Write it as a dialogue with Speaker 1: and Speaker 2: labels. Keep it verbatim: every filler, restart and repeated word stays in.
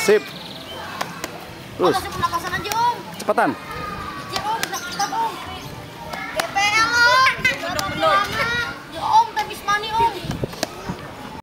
Speaker 1: Sip.
Speaker 2: Om,
Speaker 1: Terus.
Speaker 3: Kasih pernapasan aja om.
Speaker 1: Cepetan.